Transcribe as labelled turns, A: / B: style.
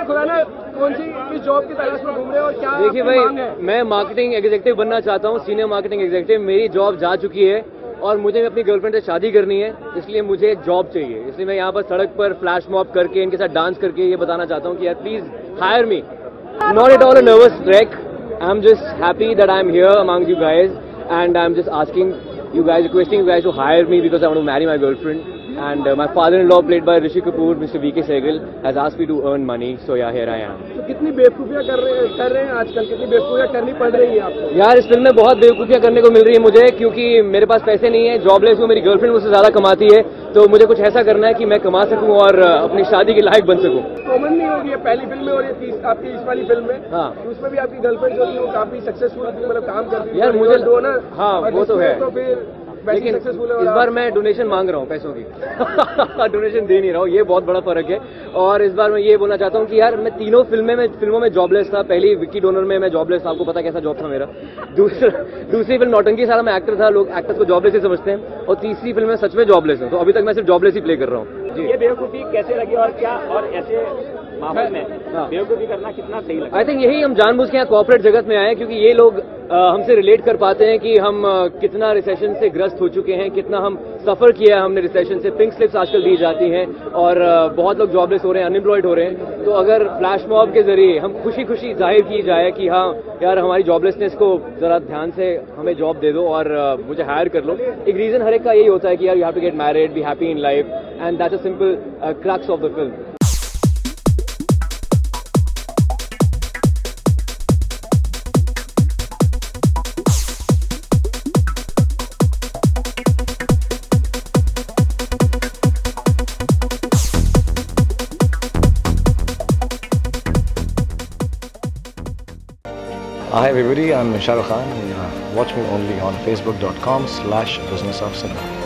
A: खुराना कौन सी किस जॉब की तलाश में घूम रहे हो और क्या?
B: देखिए भाई, मैं मार्केटिंग एग्जीक्यूटिव बनना चाहता हूँ, सीनियर मार्केटिंग एग्जीक्यूटिव। मेरी जॉब जा चुकी है और मुझे अपनी गर्लफ्रेंड से शादी करनी है, इसलिए मुझे एक जॉब चाहिए। इसलिए मैं यहाँ पर सड़क पर फ्लैश मॉब करके इनके साथ डांस करके ये बताना चाहता हूँ कि यार please hire me. Not at all a nervous track, I am just happy that I am here among you guys and I am just asking you guys, requesting you guys to hire me because I want to marry my girlfriend. And my father-in-law, played by Rishi Kapoor, Mr. V.K. Sehgal, has asked me to earn money. So yeah, here I am.
A: तो कितनी बेवकूफियां कर रहे हैं आजकल? कितनी बेवकूफियां करनी पड़ रही है आपको?
B: यार इस फिल्म में बहुत बेवकूफियां करने को मिल रही है मुझे, क्योंकि मेरे पास पैसे नहीं है, जॉबलेस हूँ, मेरी गर्लफ्रेंड मुझसे ज्यादा कमाती है, तो मुझे कुछ ऐसा करना है कि मैं कमा सकूं और अपनी शादी के लायक बन सकूं।
A: कॉमन नहीं होगी पहली फिल्म में और ये आपकी इस वाली फिल्म में।
B: हाँ,
A: उसमें भी आपकी गर्लफ्रेंड जो थी वो काफी सक्सेसफुल थी, मतलब काम करती थी।
B: यार मुझे
A: दो ना,
B: हाँ वो तो है,
A: तो फिर
B: लेकिन इस बार मैं डोनेशन मांग रहा हूँ पैसों की डोनेशन दे नहीं रहा हूँ, ये बहुत बड़ा फर्क है। और इस बार मैं ये बोलना चाहता हूँ कि यार मैं तीनों फिल्मों में जॉबलेस था। पहली विक्की डोनर में मैं जॉबलेस था, आपको पता कैसा जॉब था मेरा। दूसरी फिल्म नौटंकी साला मैं एक्टर था, लोग एक्टर्स को जॉबलेस ही समझते हैं। और तीसरी फिल्म में सच में जॉबलेस हूँ, तो अभी तक मैं सिर्फ जॉबलेस ही प्ले कर रहा हूँ।
C: ये बेवकूफी कैसे लगी और क्या, और ऐसे माहौल में बेवकूफी करना कितना सही लगा?
B: आई थिंक यही हम जानबूझ के यहाँ कॉर्पोरेट जगत में आए, क्योंकि ये लोग हमसे रिलेट कर पाते हैं कि हम कितना रिसेशन से ग्रस्त हो चुके हैं, कितना हम सफर किया है हमने रिसेशन से। पिंक स्लिप्स आजकल दी जाती हैं और बहुत लोग जॉबलेस हो रहे हैं, अनएम्प्लॉयड हो रहे हैं। तो अगर फ्लैश मॉब के जरिए हम खुशी खुशी जाहिर की जाए कि हाँ यार हमारी जॉबलेसनेस को जरा ध्यान से हमें जॉब दे दो और मुझे हायर कर लो। एक रीजन हर एक का यही होता है कि यार you have to get married, be happy in life, and that's a simple crux of the film.
D: Hi everybody, I'm Shah Rukh Khan. Watch me only on facebook.com/businessofcinema.